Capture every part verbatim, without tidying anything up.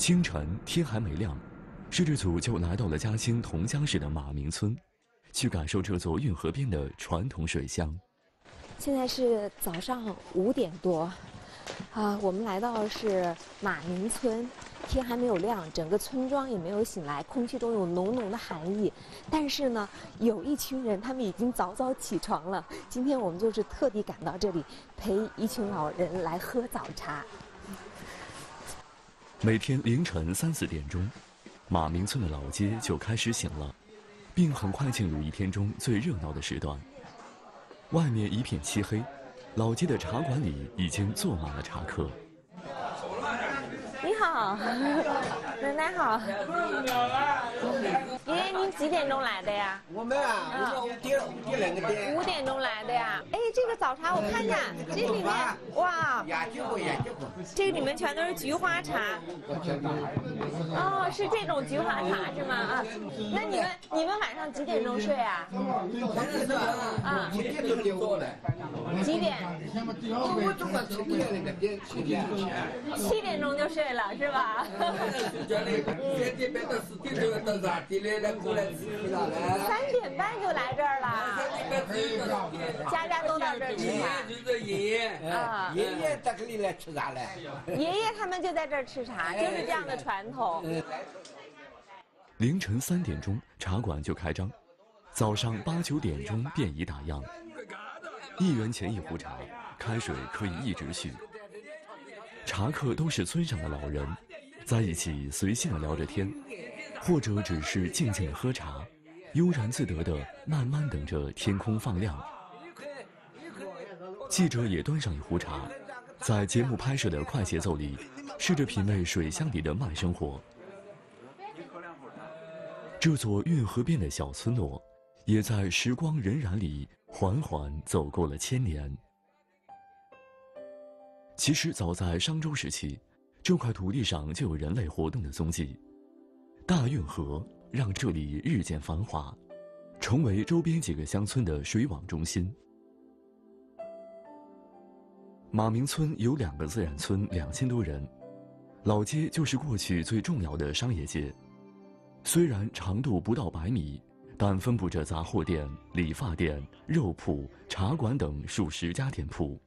清晨天还没亮，摄制组就来到了嘉兴桐江市的马鸣村，去感受这座运河边的传统水乡。 现在是早上五点多，啊，我们来到的是马鸣村，天还没有亮，整个村庄也没有醒来，空气中有浓浓的寒意。但是呢，有一群人，他们已经早早起床了。今天我们就是特地赶到这里，陪一群老人来喝早茶。 每天凌晨三四点钟，马鸣村的老街就开始醒了，并很快进入一天中最热闹的时段。外面一片漆黑，老街的茶馆里已经坐满了茶客。 你好，奶奶好。爷爷，您几点钟来的呀？ 我们啊，我们五点五点那个点。 五点钟来的呀？哎，这个早茶我看一下，这里面哇， 研究过研究过。 这里面全都是菊花茶。哦，是这种菊花茶是吗？啊，那你们你们晚上几点钟睡啊？啊， 几点钟点过来？ 几点？ 我总共七点那个点，七点。 七点钟就睡了是吧？三点半就来这儿了，家家都到这儿吃茶。 爷爷啊，爷爷在这里来吃茶来。 爷爷他们就在这儿吃茶，就是这样的传统。 凌晨三点钟，茶馆就开张，早上八九点钟便已打烊。一元钱一壶茶，开水可以一直续。茶客都是村上的老人，在一起随性地聊着天，或者只是静静地喝茶，悠然自得地慢慢等着天空放亮。记者也端上一壶茶，在节目拍摄的快节奏里，试着品味水乡里的慢生活。这座运河边的小村落，也在时光荏苒里缓缓走过了千年。其实早在商周时期，这块土地上就有人类活动的踪迹。大运河让这里日渐繁华，成为周边几个乡村的水网中心。马鸣村有两个自然村，两千多人。老街就是过去最重要的商业街，虽然长度不到百米，但分布着杂货店、理发店、肉铺、茶馆等数十家店铺。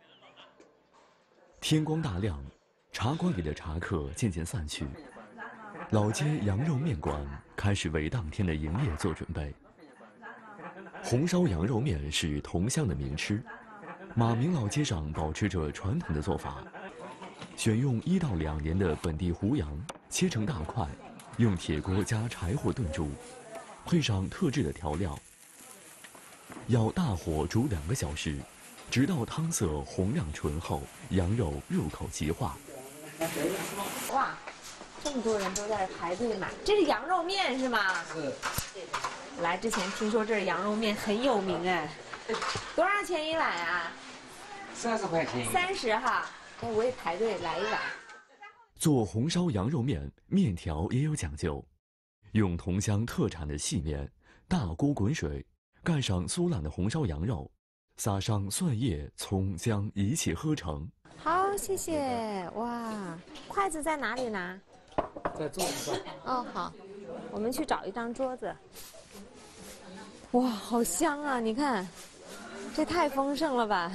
天光大亮，茶馆里的茶客渐渐散去，老街羊肉面馆开始为当天的营业做准备。红烧羊肉面是桐乡的名吃，马鸣老街上保持着传统的做法，选用一到两年的本地胡杨，切成大块，用铁锅加柴火炖煮，配上特制的调料，要大火煮两个小时，直到汤色红亮醇厚，羊肉入口即化。 哇，这么多人都在排队买，这是羊肉面是吗？ 是。 来之前听说这儿羊肉面很有名哎，多少钱一碗啊？ 三十块钱。 三十哈，哎，我也排队来一碗。 做红烧羊肉面，面条也有讲究，用桐乡特产的细面，大锅滚水，盖上酥烂的红烧羊肉，撒上蒜叶、葱、姜，一气呵成。 好，谢谢。哇，筷子在哪里拿？ 在桌子上。 哦，好，我们去找一张桌子。哇，好香啊！你看，这太丰盛了吧！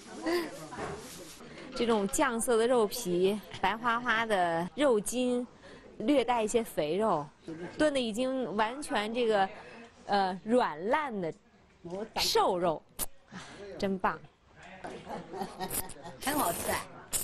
这种酱色的肉皮，白花花的肉筋，略带一些肥肉，炖的已经完全这个，呃，软烂的瘦肉，真棒。 很好吃啊。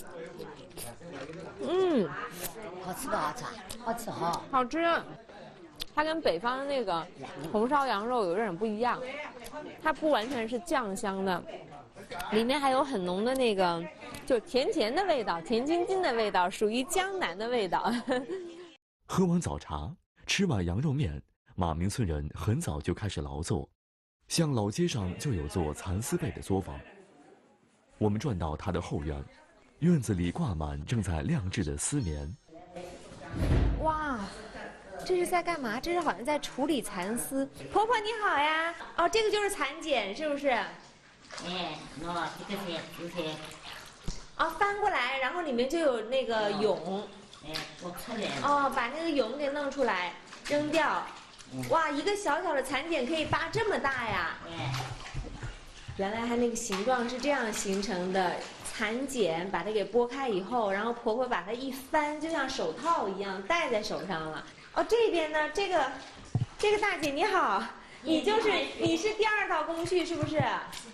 嗯， 好吃不好吃？好吃哈。 好吃。它跟北方的那个红烧羊肉有点不一样，它不完全是酱香的，里面还有很浓的那个就甜甜的味道，甜津津的味道，属于江南的味道。 喝完早茶，吃完羊肉面，马鸣村人很早就开始劳作，像老街上就有做蚕丝被的作坊。我们转到它的后院，院子里挂满正在晾制的丝棉。 哇！这是在干嘛？这是好像在处理蚕丝。婆婆你好呀！哦，这个就是蚕茧，是不是？ 哎，喏，这个是就是。 哦，翻过来，然后里面就有那个蛹。 哎，我出来了。 哦，把那个蛹给弄出来，扔掉。哇，一个小小的蚕茧可以扒这么大呀！ 哎， 原来它那个形状是这样形成的。蚕茧把它给剥开以后，然后婆婆把它一翻，就像手套一样戴在手上了。哦，这边呢，这个这个大姐你好，你就是你是第二道工序是不是？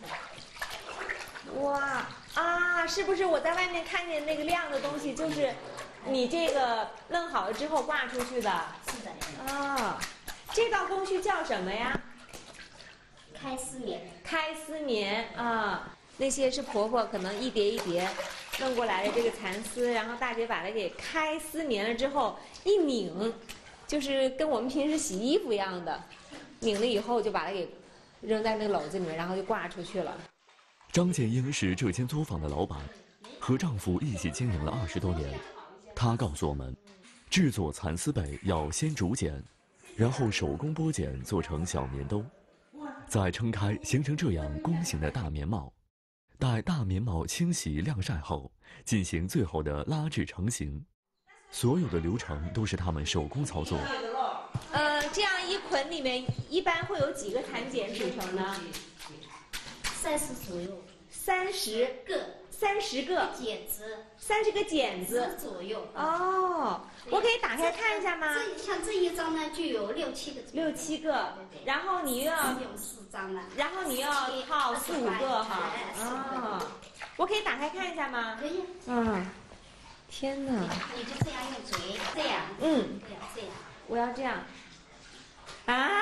哇啊，是不是我在外面看见那个亮的东西，就是你这个弄好了之后挂出去的？ 是的。 啊，这道工序叫什么呀？ 开丝棉。 开丝棉啊。那些是婆婆可能一叠一叠弄过来的这个蚕丝，然后大姐把它给开丝棉了之后一拧，就是跟我们平时洗衣服一样的，拧了以后就把它给扔在那个篓子里面，然后就挂出去了。 张建英是这间作坊的老板，和丈夫一起经营了二十多年。她告诉我们，制作蚕丝被要先竹剪，然后手工剥茧做成小棉兜，再撑开形成这样弓形的大棉帽。待大棉帽清洗晾晒后，进行最后的拉制成型，所有的流程都是他们手工操作。 呃，这样一捆里面一般会有几个蚕茧组成呢？ 三十左右。 三十个。 三十个剪子。 三十个剪子左右。 哦，我可以打开看一下吗？ 这像这一张呢，就有六七个。 六七个，然后你又要有四张了， 然后你要套四五个哈。哦，我可以打开看一下吗？ 可以。 嗯，天哪！ 你就这样用嘴，这样。 嗯。 这样这样。 我要这样。啊？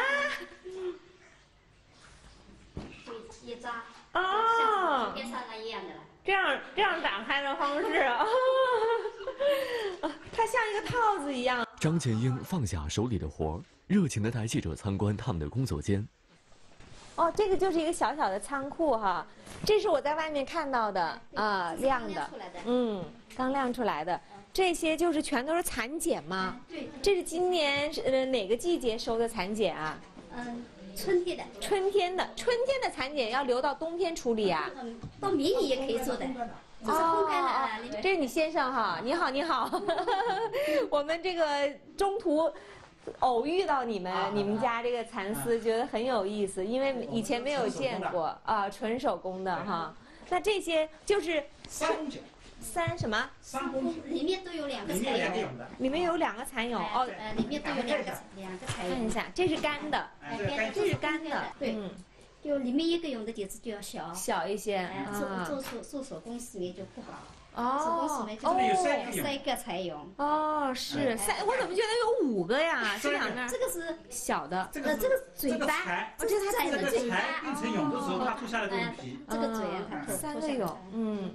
一扎。 哦。 像边上那一样的。 这样这样打开的方式啊，它像一个套子一样。 张建英放下手里的活儿，热情地带记者参观他们的工作间。 哦，这个就是一个小小的仓库哈，这是我在外面看到的啊、呃，晾的，嗯，刚晾出来的。这些就是全都是蚕茧吗？ 对。 这是今年呃哪个季节收的蚕茧啊？ 嗯。春天的， 春天的，春天的蚕茧要留到冬天处理啊。 嗯，到明年也可以做的，这是烘干的啊。 这是你先生哈，你好，你好。我们这个中途偶遇到你们，你们家这个蚕丝，觉得很有意思，因为以前没有见过啊，纯手工的哈。那这些就是三什么？ 三公里面都有两个蚕蛹， 里面有两个蚕蛹哦， 呃，里面都有两个两个蚕蛹。 看一下，这是干的，这是干的， 对，就里面一个蛹的底子就要小， 小一些， 做做手做手工丝棉就不好。 哦， 手工丝棉就是有三三个蚕蛹。 哦，是三，我怎么觉得有五个呀？这两面， 这个是小的， 这个这个嘴巴， 这是蚕的嘴巴。 变成蛹的时候，它脱下来这个皮， 这个嘴它三个蛹，嗯。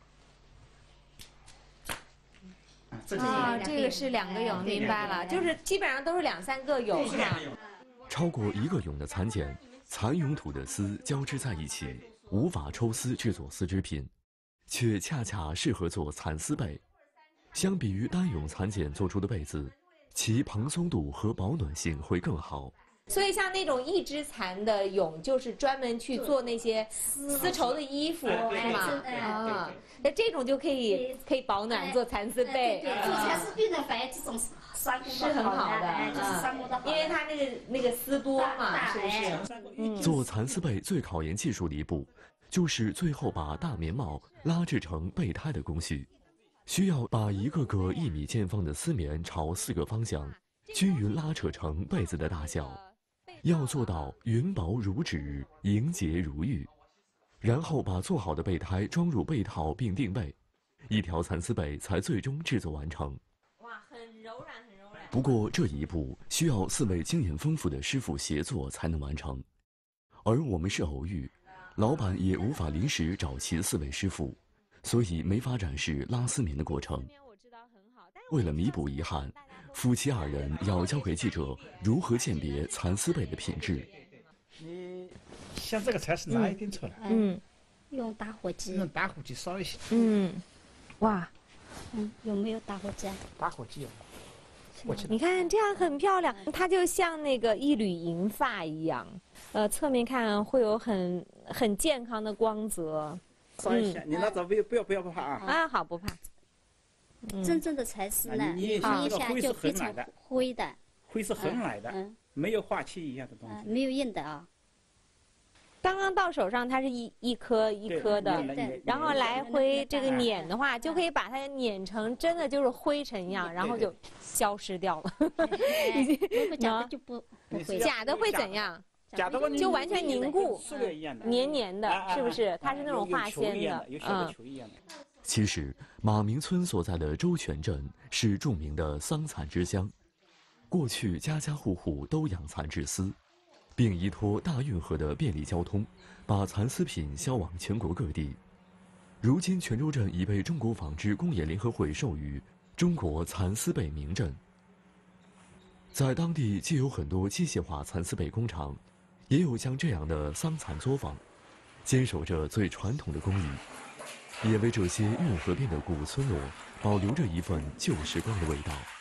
啊， 这个是两个蛹，明白了，就是基本上都是两三个蛹哈。 超过一个蛹的蚕茧，蚕蛹吐的丝交织在一起，无法抽丝制作丝织品，却恰恰适合做蚕丝被。相比于单蛹蚕茧做出的被子，其蓬松度和保暖性会更好。 所以像那种一只蚕的蛹，就是专门去做那些丝绸的衣服，是吗？啊，那这种就可以可以保暖，做蚕丝被。 对，做蚕丝被的反正这种三公是很好的， 就是三公的， 因为它那个那个丝多嘛，是不是？ 做蚕丝被最考验技术的一步，就是最后把大棉帽拉制成被胎的工序，需要把一个个一米见方的丝棉朝四个方向均匀拉扯成被子的大小。要做到云薄如纸，莹洁如玉，然后把做好的被胎装入被套并定位，一条蚕丝被才最终制作完成。 哇，很柔软，很柔软。 不过这一步需要四位经验丰富的师傅协作才能完成，而我们是偶遇，老板也无法临时找齐四位师傅，所以没法展示拉丝棉的过程。为了弥补遗憾，夫妻二人要教给记者如何鉴别蚕丝被的品质。 你像这个才是拿一点出来， 嗯， 用打火机， 用打火机烧一下。 嗯，哇， 嗯，有没有打火机啊？ 打火机有。 你看这样很漂亮，它就像那个一缕银发一样。呃，侧面看会有很很健康的光泽。 烧一下，你那走不要不要不要不怕啊？ 啊，好，不怕。 真正的蚕丝呢， 啊你捏一下就非常的灰的， 灰是很奶的， 嗯， 没有化漆一样的东西， 没有硬的啊。 刚刚到手上，它是一一颗一颗的， 对， 然后来回这个碾的话，就可以把它碾成真的就是灰尘一样，然后就消失掉了。 已经假的就不不会， 假的会怎样？ 假的话就完全凝固， 塑料一样的， 黏黏的，是不是？它是那种化纤的， 有小的球一样的。 其实，马鸣村所在的周全镇是著名的桑蚕之乡，过去家家户户都养蚕织丝。并依托大运河的便利交通，把蚕丝品销往全国各地。如今，泉州镇已被中国纺织工业联合会授予中国蚕丝被名镇。在当地，既有很多机械化蚕丝被工厂，也有像这样的桑蚕作坊，坚守着最传统的工艺，也为这些运河边的古村落保留着一份旧时光的味道。